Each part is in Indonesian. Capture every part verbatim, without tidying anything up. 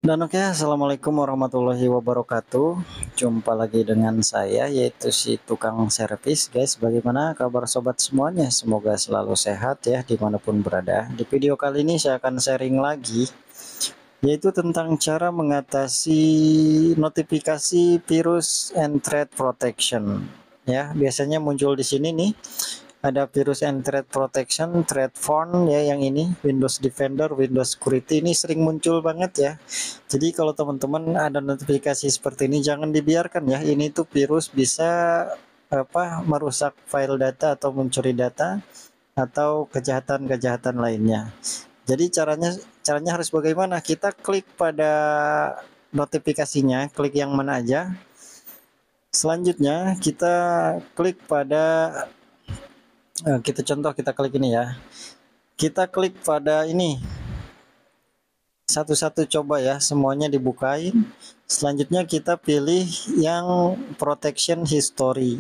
Dan oke, assalamualaikum warahmatullahi wabarakatuh. Jumpa lagi dengan saya, yaitu si tukang servis, guys. Bagaimana kabar sobat semuanya? Semoga selalu sehat ya, dimanapun berada. Di video kali ini saya akan sharing lagi, yaitu tentang cara mengatasi notifikasi virus and threat protection. Ya, biasanya muncul di sini nih. Ada virus and threat protection, threat phone ya, yang ini Windows Defender, Windows Security ini sering muncul banget ya. Jadi kalau teman-teman ada notifikasi seperti ini jangan dibiarkan ya. Ini tuh virus bisa apa merusak file data atau mencuri data atau kejahatan-kejahatan lainnya. Jadi caranya caranya harus bagaimana? Kita klik pada notifikasinya, klik yang mana aja. Selanjutnya kita klik pada eh, kita contoh kita klik ini ya. Kita klik pada ini. Satu-satu coba ya, semuanya dibukain. Selanjutnya kita pilih yang protection history.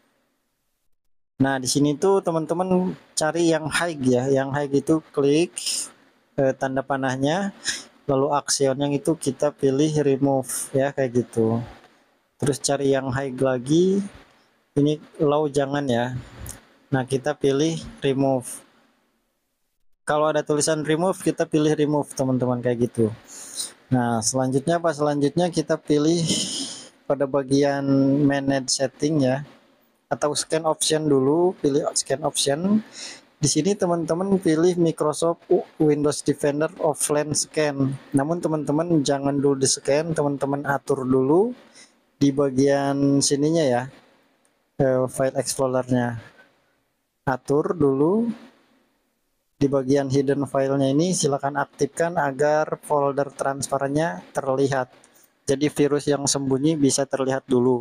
Nah, di sini tuh teman-teman cari yang high ya. Yang high itu klik eh, tanda panahnya, lalu action yang itu kita pilih remove ya, kayak gitu. Terus cari yang high lagi. Ini low jangan ya. Nah, kita pilih remove. Kalau ada tulisan remove, kita pilih remove teman-teman, kayak gitu. Nah, selanjutnya apa? Selanjutnya kita pilih pada bagian manage setting ya, atau scan option dulu, pilih scan option. Di sini teman-teman pilih Microsoft Windows Defender Offline Scan. Namun teman-teman jangan dulu di scan, teman-teman atur dulu di bagian sininya ya, eh, file explorernya. Atur dulu di bagian hidden filenya ini, silakan aktifkan agar folder transparannya terlihat. Jadi virus yang sembunyi bisa terlihat dulu.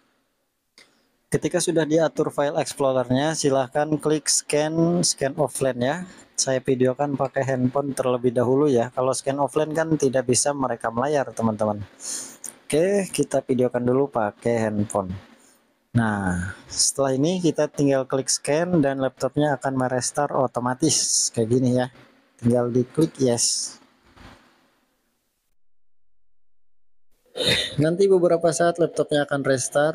Ketika sudah diatur file explorernya, silahkan klik scan scan offline ya. Saya videokan pakai handphone terlebih dahulu ya. Kalau scan offline kan tidak bisa merekam layar teman-teman. Oke, kita videokan dulu pakai handphone. Nah, setelah ini kita tinggal klik scan dan laptopnya akan merestart otomatis kayak gini ya. Tinggal diklik yes. Nanti beberapa saat laptopnya akan restart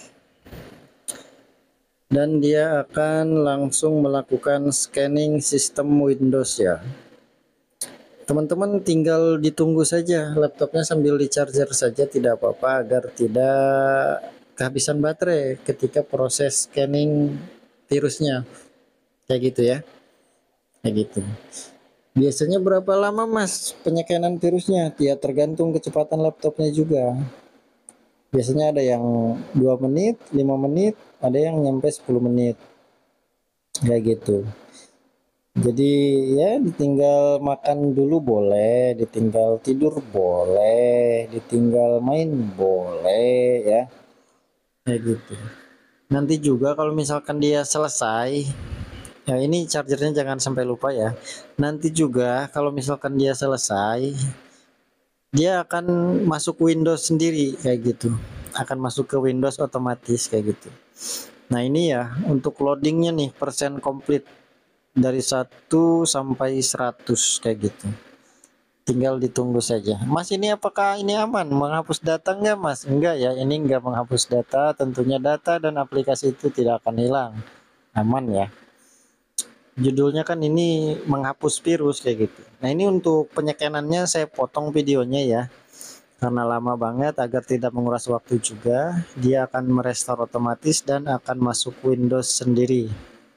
dan dia akan langsung melakukan scanning sistem Windows ya. Teman-teman tinggal ditunggu saja laptopnya sambil di charger saja, tidak apa-apa, agar tidak kehabisan baterai ketika proses scanning virusnya. Kayak gitu ya. Kayak gitu. Biasanya berapa lama Mas penyekanan virusnya? Ya tergantung kecepatan laptopnya juga. Biasanya ada yang dua menit, lima menit, ada yang nyampe sepuluh menit. Kayak gitu. Jadi ya ditinggal makan dulu boleh, ditinggal tidur boleh, ditinggal main boleh ya. Kayak gitu. Nanti juga kalau misalkan dia selesai, ya ini chargernya jangan sampai lupa ya. Nanti juga kalau misalkan dia selesai, dia akan masuk Windows sendiri kayak gitu. Akan masuk ke Windows otomatis kayak gitu. Nah, ini ya untuk loadingnya nih, persen komplit dari satu sampai seratus kayak gitu. Tinggal ditunggu saja. Mas, ini apakah ini aman menghapus data enggak Mas? Enggak ya, ini enggak menghapus data. Tentunya data dan aplikasi itu tidak akan hilang. Aman ya. Judulnya kan ini menghapus virus kayak gitu. Nah, ini untuk penyekenannya saya potong videonya ya, karena lama banget, agar tidak menguras waktu juga. Dia akan merestore otomatis dan akan masuk Windows sendiri.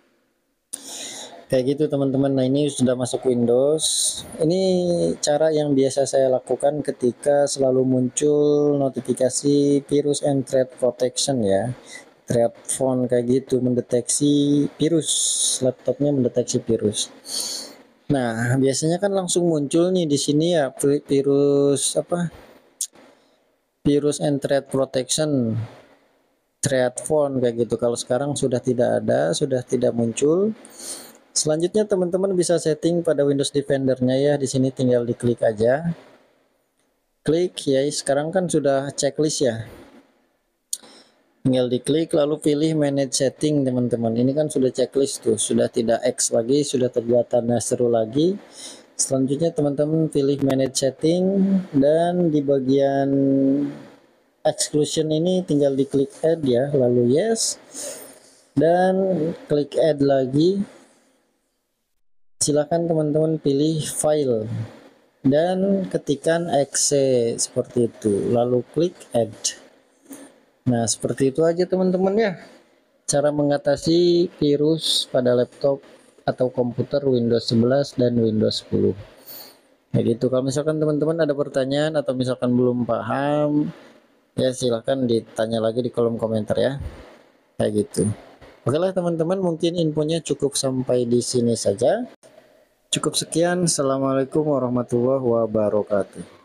Kayak gitu teman-teman. Nah, ini sudah masuk Windows. Ini cara yang biasa saya lakukan ketika selalu muncul notifikasi virus and threat protection ya. Threat phone kayak gitu, mendeteksi virus, laptopnya mendeteksi virus. Nah, biasanya kan langsung muncul nih di sini ya, virus apa? Virus and threat protection, threat phone kayak gitu. Kalau sekarang sudah tidak ada, sudah tidak muncul. Selanjutnya teman-teman bisa setting pada Windows Defender-nya ya. Di sini tinggal diklik aja. Klik ya, sekarang kan sudah checklist ya. Tinggal diklik lalu pilih manage setting teman-teman. Ini kan sudah checklist tuh, sudah tidak X lagi, sudah terlihat tanda seru lagi. Selanjutnya teman-teman pilih manage setting, dan di bagian exclusion ini tinggal diklik add ya, lalu yes, dan klik add lagi. Silakan teman-teman pilih file dan ketikkan exe seperti itu, lalu klik add. Nah seperti itu aja teman-teman ya, cara mengatasi virus pada laptop atau komputer Windows sebelas dan Windows sepuluh. Ya gitu. Kalau misalkan teman-teman ada pertanyaan atau misalkan belum paham, ya silahkan ditanya lagi di kolom komentar ya. Kayak gitu. Oke lah teman-teman, mungkin infonya cukup sampai di sini saja. Cukup sekian. Assalamualaikum warahmatullahi wabarakatuh.